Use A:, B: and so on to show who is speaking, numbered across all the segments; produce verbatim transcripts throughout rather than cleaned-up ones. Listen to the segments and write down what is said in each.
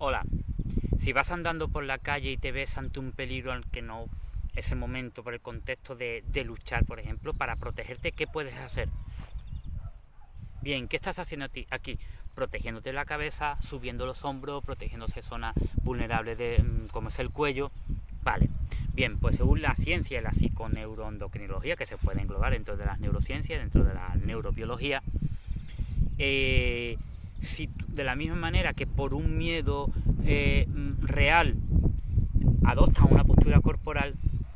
A: Hola, si vas andando por la calle y te ves ante un peligro al que no, ese momento, por el contexto de, de luchar, por ejemplo, para protegerte, ¿qué puedes hacer? Bien, ¿qué estás haciendo aquí? Protegiéndote la cabeza, subiendo los hombros, protegiéndose zonas vulnerables de, como es el cuello. Vale, bien, pues según la ciencia y la psiconeuroendocrinología, que se puede englobar dentro de las neurociencias, dentro de la neurobiología, eh, si de la misma manera que por un miedo eh, real adoptas una postura corporal,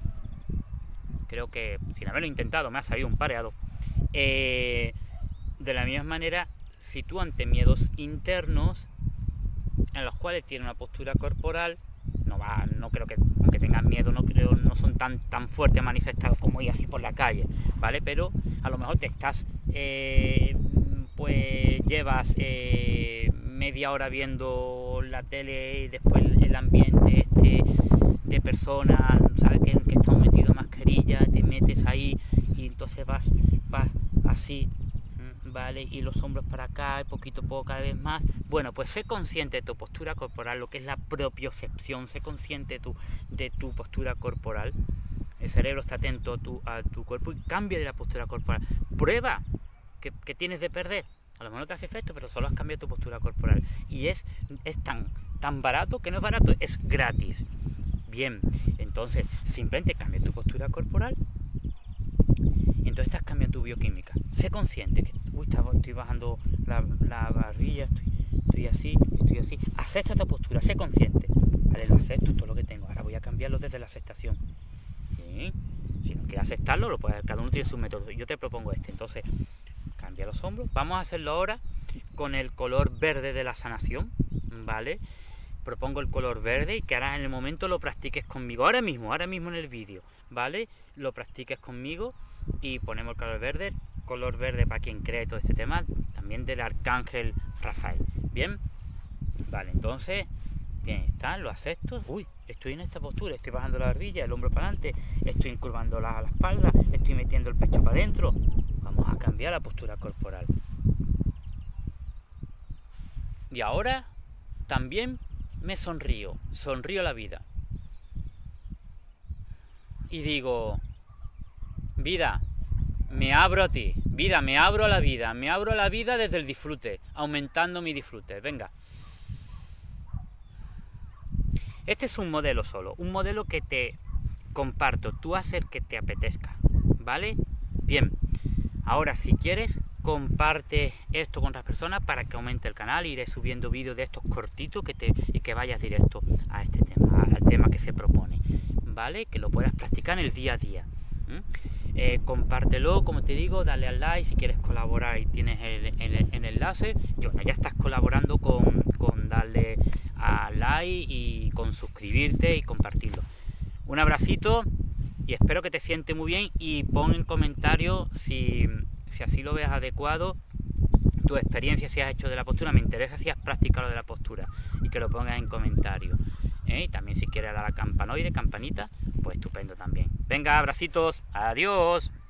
A: creo que sin haberlo intentado me ha salido un pareado, eh, de la misma manera, si tú ante miedos internos en los cuales tienes una postura corporal, no va, no creo que, aunque tengas miedo, no creo, no son tan, tan fuertes manifestados como ir así por la calle, ¿vale? Pero a lo mejor te estás, eh, pues llevas eh, media hora viendo la tele y después el ambiente este de personas, ¿sabes? Que, que están metidos en mascarilla, te metes ahí y entonces vas, vas así, ¿vale? Y los hombros para acá, y poquito a poco cada vez más. Bueno, pues sé consciente de tu postura corporal, lo que es la propiocepción, sé consciente de tu, de tu postura corporal. El cerebro está atento a tu, a tu cuerpo y cambia de la postura corporal. Prueba que, que tienes de perder. A lo mejor no te hace efecto, pero solo has cambiado tu postura corporal. Y es, es tan, tan barato que no es barato, es gratis. Bien, entonces simplemente cambia tu postura corporal. Entonces estás cambiando tu bioquímica. Sé consciente que uy, estoy bajando la, la barrilla, estoy, estoy así, estoy así. Acepta esta postura, sé consciente. Vale, lo acepto, esto es lo que tengo. Ahora voy a cambiarlo desde la aceptación. ¿Sí? Si no quieres aceptarlo, lo puedes, cada uno tiene su método. Yo te propongo este. Entonces, cambia los hombros. Vamos a hacerlo ahora con el color verde de la sanación. ¿Vale? Propongo el color verde y que ahora en el momento lo practiques conmigo. Ahora mismo, ahora mismo en el vídeo. ¿Vale? Lo practiques conmigo y ponemos el color verde. Color verde para quien cree todo este tema, también del arcángel Rafael. Bien, vale, entonces, bien, está, lo acepto. Uy, estoy en esta postura, estoy bajando la barbilla, el hombro para adelante, estoy incurvando la, la espalda, estoy metiendo el pecho para adentro. Vamos a cambiar la postura corporal. Y ahora también me sonrío, sonrío a la vida. Y digo, vida, me abro a ti, vida, me abro a la vida, me abro a la vida desde el disfrute, aumentando mi disfrute, venga. Este es un modelo solo, un modelo que te comparto, tú haces el que te apetezca, ¿vale? Bien, ahora si quieres, comparte esto con otras personas para que aumente el canal, iré subiendo vídeos de estos cortitos que te, y que vayas directo a este tema, al tema que se propone, ¿vale? Que lo puedas practicar en el día a día. ¿Mm? Eh, compártelo, como te digo, dale al like si quieres colaborar y tienes el, el, el enlace. Y bueno, ya estás colaborando con, con darle a like y con suscribirte y compartirlo. Un abracito y espero que te sientes muy bien y pon en comentarios si, si así lo ves adecuado tu experiencia, si has hecho de la postura. Me interesa si has practicado de la postura y que lo pongas en comentarios. ¿Eh? Y también si quieres dar a la campanoide, campanita, pues estupendo también. Venga, abracitos, adiós.